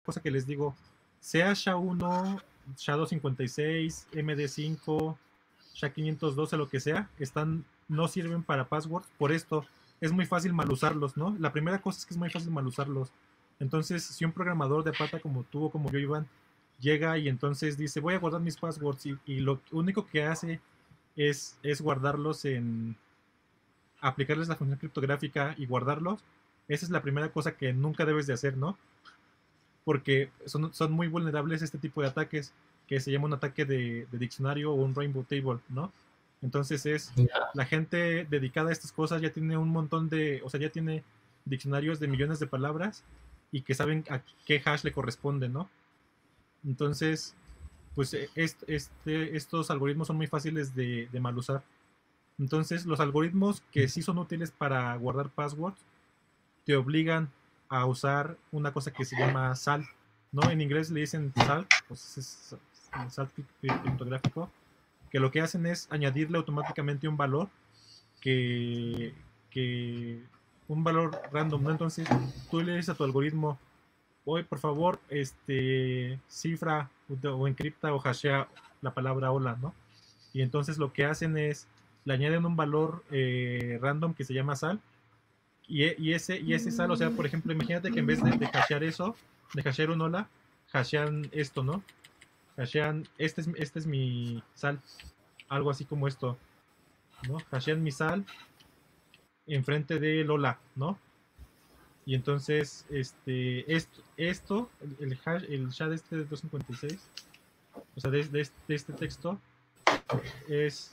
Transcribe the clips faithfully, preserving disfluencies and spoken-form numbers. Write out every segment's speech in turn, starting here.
cosa que les digo, sea S H A uno, S H A doscientos cincuenta y seis, M D cinco, S H A quinientos doce, lo que sea, están, no sirven para passwords. Por esto es muy fácil mal usarlos, ¿no? La primera cosa es que es muy fácil mal usarlos. Entonces, si un programador de pata como tú o como yo, Iván, llega y entonces dice, voy a guardar mis passwords, y, y lo único que hace es, es guardarlos en, aplicarles la función criptográfica y guardarlos, esa es la primera cosa que nunca debes de hacer, ¿no? Porque son, son muy vulnerables a este tipo de ataques, que se llama un ataque de, de diccionario o un rainbow table, ¿no? Entonces es, Ya. la gente dedicada a estas cosas ya tiene un montón de, o sea, ya tiene diccionarios de millones de palabras y que saben a qué hash le corresponde, ¿no? Entonces, pues est, este, estos algoritmos son muy fáciles de, de mal usar. Entonces, los algoritmos que sí son útiles para guardar passwords te obligan a usar una cosa que se llama salt, ¿no? En inglés le dicen salt, pues es salt criptográfico, que lo que hacen es añadirle automáticamente un valor que, que un valor random, ¿no? Entonces, tú le dices a tu algoritmo, oye, por favor, este, cifra o encripta o hashea la palabra hola, ¿no? Y entonces lo que hacen es, le añaden un valor eh, random que se llama sal, y, y, ese, y ese sal, o sea, por ejemplo, imagínate que en vez de, de hashear eso, de hashear un hola, hashean esto, ¿no? Hashean, este es, este es mi sal, algo así como esto, ¿no? Hashean mi sal enfrente del hola, ¿no? Y entonces, este, esto, esto el, el hash, el S H A de este de doscientos cincuenta y seis, o sea, de, de, este, de este texto, es,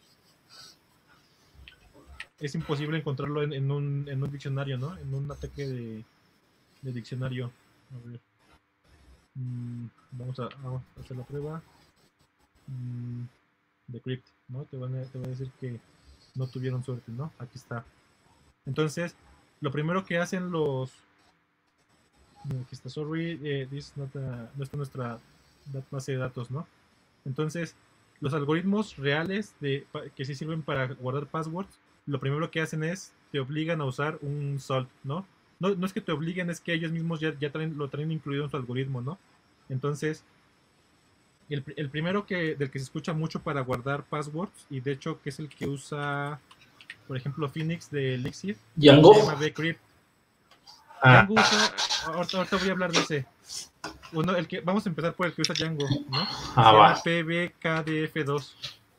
es imposible encontrarlo en, en, un, en un diccionario, ¿no? En un ataque de, de diccionario. A ver. Mm, vamos a, a, hacer la prueba. Mm, Decrypt, ¿no? Te van a, te va a decir que no tuvieron suerte, ¿no? Aquí está. Entonces, lo primero que hacen los... Aquí está, sorry, eh, this not a, no está nuestra base de datos, ¿no? Entonces, los algoritmos reales de, que sí sirven para guardar passwords, lo primero que hacen es, te obligan a usar un salt, ¿no? No, no es que te obliguen, es que ellos mismos ya, ya traen, lo traen incluido en su algoritmo, ¿no? Entonces, el, el primero que, del que se escucha mucho para guardar passwords, y de hecho que es el que usa, por ejemplo, Phoenix de Elixir, ¿Django? se llama Bcrypt. Ah. Django usa, ahorita, ahorita voy a hablar de ese. Uno, el que, vamos a empezar por el que usa Django, ¿no? Ah, se va. llama P B K D F dos.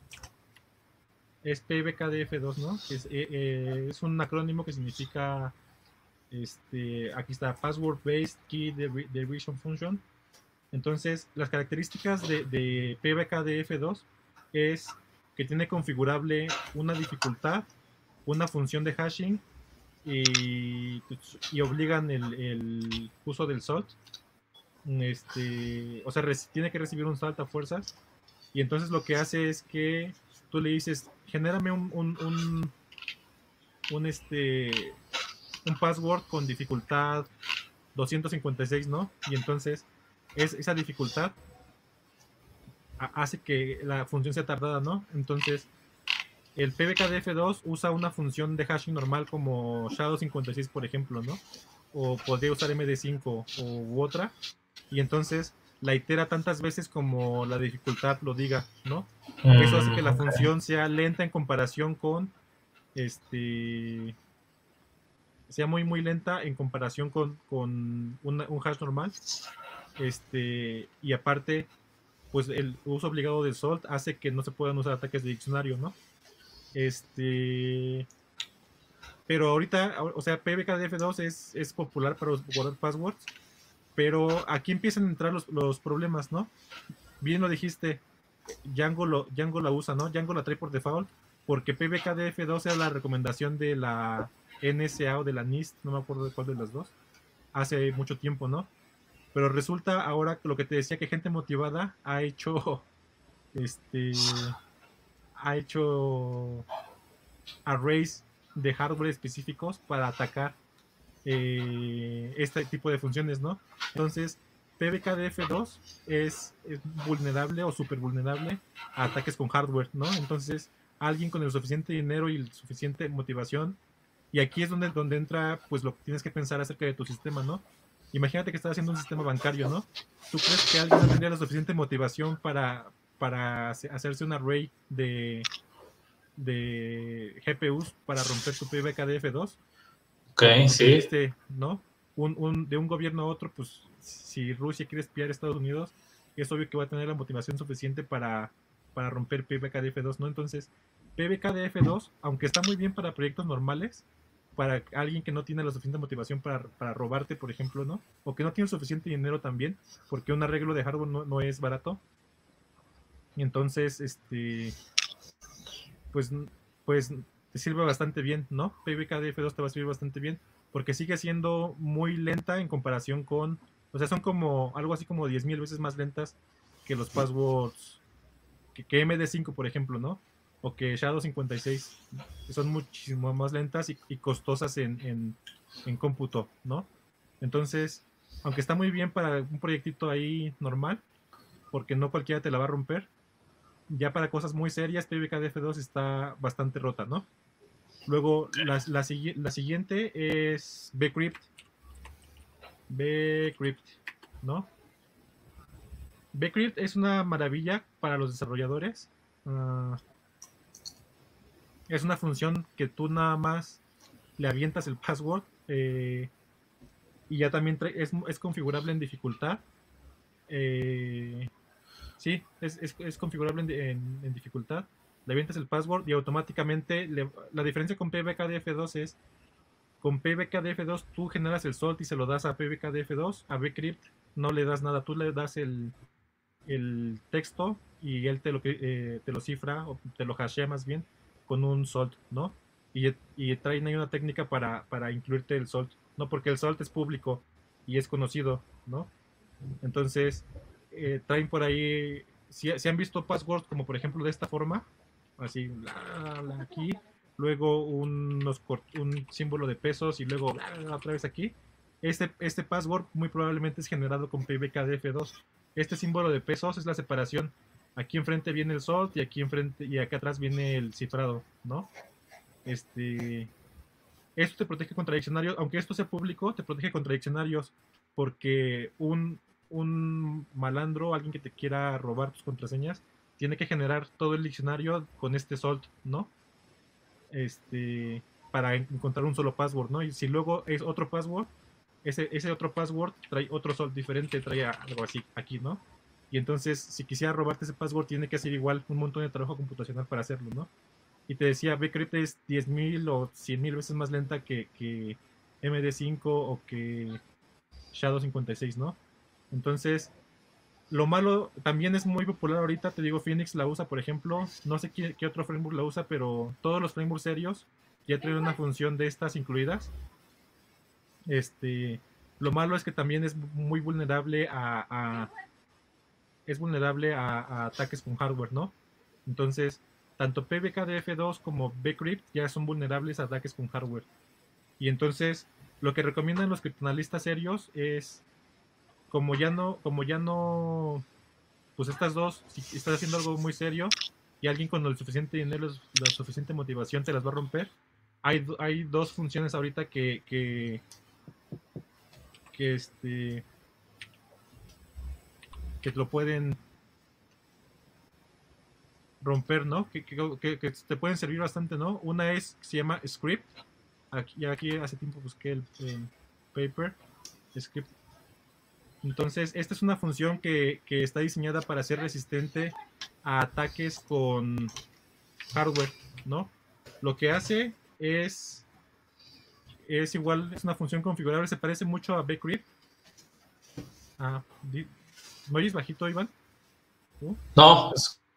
Es P B K D F dos, ¿no? Es, eh, eh, es un acrónimo que significa, este, aquí está, Password Based Key Derivation Function. Entonces, las características de, de P B K D F dos es que tiene configurable una dificultad, una función de hashing, y, y obligan el, el uso del salt. Este, o sea, tiene que recibir un salt a fuerzas. Y entonces lo que hace es que tú le dices, genérame un, un, un, un, este, un password con dificultad doscientos cincuenta y seis, ¿no? Y entonces es, esa dificultad hace que la función sea tardada, ¿no? Entonces el P B K D F dos usa una función de hashing normal como S H A doscientos cincuenta y seis, por ejemplo, ¿no? O podría usar M D cinco u otra, y entonces la itera tantas veces como la dificultad lo diga, ¿no? Mm, Eso hace que la okay. función sea lenta en comparación con, este, sea muy muy lenta en comparación con, con una, un hash normal. Este, y aparte, pues el uso obligado del salt hace que no se puedan usar ataques de diccionario, ¿no? Este, pero ahorita, o sea, P B K D F dos es, es popular para guardar passwords, pero aquí empiezan a entrar los, los problemas, ¿no? Bien lo dijiste, Django, lo, Django la usa, ¿no? Django la trae por default, porque P B K D F dos era la recomendación de la N S A o de la NIST, no me acuerdo de cuál de las dos, hace mucho tiempo, ¿no? Pero resulta ahora lo que te decía, que gente motivada ha hecho, este, ha hecho arrays de hardware específicos para atacar eh, este tipo de funciones, ¿no? Entonces, P B K D F dos es, es vulnerable o súper vulnerable a ataques con hardware, ¿no? Entonces, alguien con el suficiente dinero y el suficiente motivación, y aquí es donde, donde entra, pues, lo que tienes que pensar acerca de tu sistema, ¿no? imagínate que estás haciendo un sistema bancario, ¿no? ¿Tú crees que alguien no tendría la suficiente motivación para, para hacerse un array de, de G P Us para romper tu P B K D F dos? Ok, Porque sí. viste, ¿no? Un, un, de un gobierno a otro, pues si Rusia quiere espiar a Estados Unidos, es obvio que va a tener la motivación suficiente para, para romper P B K D F dos, ¿no? Entonces, P B K D F dos, aunque está muy bien para proyectos normales, para alguien que no tiene la suficiente motivación para, para robarte, por ejemplo, ¿no? O que no tiene suficiente dinero también, porque un arreglo de hardware no, no es barato. Y entonces, este, pues, pues te sirve bastante bien, ¿no? P B K D F dos te va a servir bastante bien, porque sigue siendo muy lenta en comparación con, o sea, son como algo así como diez mil veces más lentas que los passwords, que, que M D cinco, por ejemplo, ¿no? O que Shadow cincuenta y seis, que son muchísimo más lentas y, y costosas en, en, en cómputo, ¿no? Entonces, aunque está muy bien para un proyectito ahí normal, porque no cualquiera te la va a romper, ya para cosas muy serias, P B K D F dos está bastante rota, ¿no? Luego, la, la, la siguiente es Bcrypt. Bcrypt, ¿no? Bcrypt es una maravilla para los desarrolladores. Uh, es una función que tú nada más le avientas el password eh, y ya también es, es, configurable en dificultad. Eh, sí, es, es, es configurable en, en, en, dificultad. Le avientas el password y automáticamente le, la diferencia con P B K D F dos es con P B K D F dos tú generas el salt y se lo das a P B K D F dos, a Bcrypt no le das nada, tú le das el, el texto y él te lo, eh, te lo cifra o te lo hashea más bien con un salt, ¿no? Y, y traen ahí una técnica para, para incluirte el salt, ¿no? Porque el salt es público y es conocido, ¿no? Entonces, eh, traen por ahí, si, si han visto passwords como por ejemplo de esta forma, así, la, la, aquí, luego unos, un símbolo de pesos y luego la, otra vez aquí. Este, este password muy probablemente es generado con P B K D F dos. Este símbolo de pesos es la separación. Aquí enfrente viene el salt y aquí enfrente y acá atrás viene el cifrado, ¿no? Este, esto te protege contra diccionarios, aunque esto sea público, te protege contra diccionarios, porque un, un malandro, alguien que te quiera robar tus contraseñas, tiene que generar todo el diccionario con este salt, ¿no? Este, para encontrar un solo password, ¿no? Y si luego es otro password, ese, ese otro password trae otro salt diferente, trae algo así aquí, ¿no? Y entonces, si quisiera robarte ese password, tiene que hacer igual un montón de trabajo computacional para hacerlo, ¿no? Y te decía, Bcrypt es diez mil o cien mil veces más lenta que, que M D cinco o que Shadow cincuenta y seis, ¿no? Entonces, lo malo también es muy popular ahorita, te digo, Phoenix la usa, por ejemplo, no sé qué, qué otro framework la usa, pero todos los frameworks serios ya traen una función de estas incluidas. Este, lo malo es que también es muy vulnerable a, a es vulnerable a, a ataques con hardware, ¿no? Entonces, tanto P B K D F dos como Bcrypt ya son vulnerables a ataques con hardware. Y entonces, lo que recomiendan los criptoanalistas serios es, como ya no, como ya no, pues estas dos, si estás haciendo algo muy serio y alguien con el suficiente dinero, la suficiente motivación te las va a romper, hay, hay dos funciones ahorita que, que, que este, que lo pueden romper, ¿no? Que, que, que, te pueden servir bastante, ¿no? Una es, se llama Script. Aquí, aquí hace tiempo busqué el, el paper. Script. Entonces, esta es una función que, que está diseñada para ser resistente a ataques con hardware, ¿no? Lo que hace es es igual, es una función configurable, se parece mucho a Bcrypt. Ah, ¿me oyes bajito, Iván? ¿Uh? No.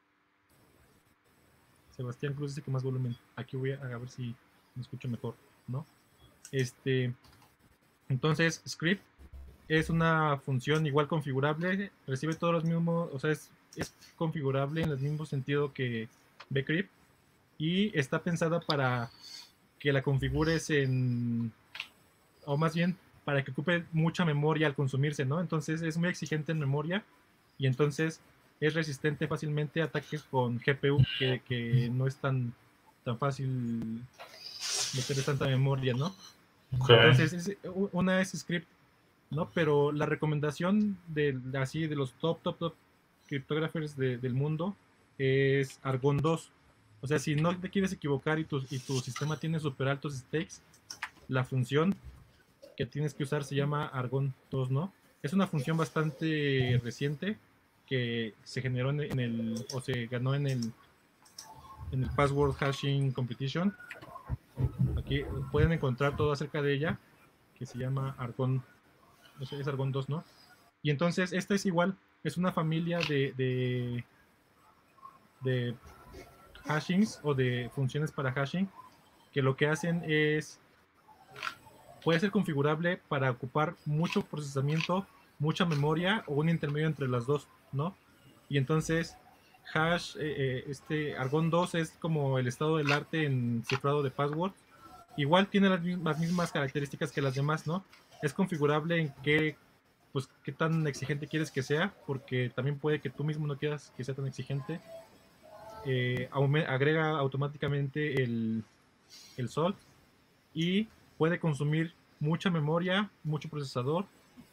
Sebastián Cruz dice que más volumen. Aquí voy a, a ver si me escucho mejor, ¿no? Este, entonces, script es una función igual configurable, recibe todos los mismos, o sea, es, es configurable en el mismo sentido que Bcrypt y está pensada para que la configures en, o más bien para que ocupe mucha memoria al consumirse, ¿no? Entonces es muy exigente en memoria y entonces es resistente fácilmente a ataques con G P U que, que no es tan, tan fácil meter tanta memoria, ¿no? Okay. Entonces es, una es script ¿no? Pero la recomendación de, así, de los top, top, top criptógrafos de, del mundo es Argon dos. O sea, si no te quieres equivocar y tu, y tu sistema tiene súper altos stakes, la función que tienes que usar se llama Argon dos, ¿no? Es una función bastante reciente que se generó en, en el, o se ganó en el, en el Password Hashing Competition. Aquí pueden encontrar todo acerca de ella, que se llama Argon, no sé, es Argon dos, ¿no? Y entonces esta es igual, es una familia de, de, de hashings o de funciones para hashing que lo que hacen es, puede ser configurable para ocupar mucho procesamiento, mucha memoria o un intermedio entre las dos, ¿no? Y entonces hash, eh, eh, este Argon dos es como el estado del arte en cifrado de password. Igual tiene las, las mismas características que las demás, ¿no? Es configurable en qué, pues, qué tan exigente quieres que sea, porque también puede que tú mismo no quieras que sea tan exigente. Eh, agrega automáticamente el, el salt y puede consumir mucha memoria, mucho procesador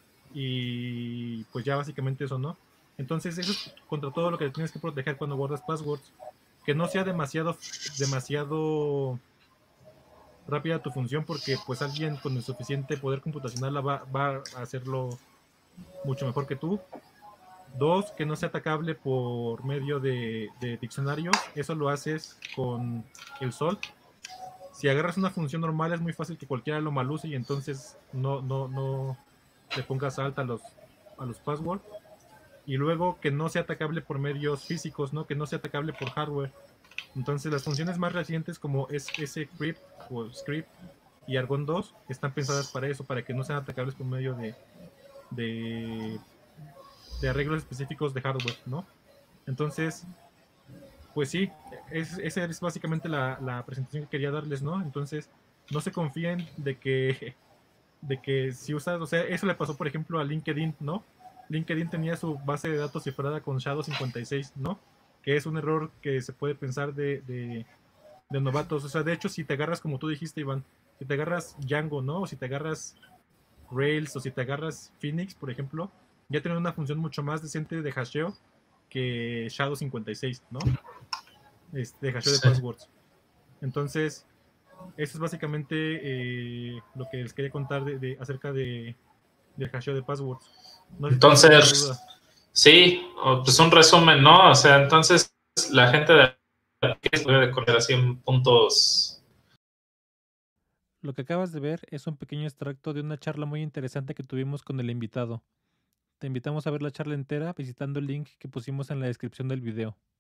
y pues ya básicamente eso, ¿no? Entonces eso es contra todo lo que tienes que proteger cuando guardas passwords, que no sea demasiado demasiado rápida tu función, porque pues alguien con el suficiente poder computacional va, va a hacerlo mucho mejor que tú. Dos, que no sea atacable por medio de, de diccionarios. Eso lo haces con el sol. Si agarras una función normal es muy fácil que cualquiera lo maluse y entonces no, no, no le pongas alta a los, a los passwords. Y luego que no sea atacable por medios físicos, ¿no? Que no sea atacable por hardware. Entonces las funciones más recientes como scrypt o script y Argon dos están pensadas para eso, para que no sean atacables por medio de, de, de arreglos específicos de hardware, ¿no? Entonces, pues sí, es, esa es básicamente la, la presentación que quería darles, ¿no? Entonces, no se confíen de que, de que si usas, o sea, eso le pasó, por ejemplo, a LinkedIn, ¿no? LinkedIn tenía su base de datos cifrada con Shadow cincuenta y seis, ¿no? Que es un error que se puede pensar de, de, de novatos. O sea, de hecho, si te agarras, como tú dijiste, Iván, si te agarras Django, ¿no? O si te agarras Rails o si te agarras Phoenix, por ejemplo, ya tienen una función mucho más decente de hasheo que Shadow cincuenta y seis, ¿no? Este, de hasheo de Sí. passwords. Entonces, eso es básicamente eh, lo que les quería contar de, de, acerca de, del hasheo de passwords. No sé Entonces, si duda. sí, pues un resumen, ¿no? O sea, entonces la gente de debe de correr así en puntos. Lo que acabas de ver es un pequeño extracto de una charla muy interesante que tuvimos con el invitado. Te invitamos a ver la charla entera visitando el link que pusimos en la descripción del video.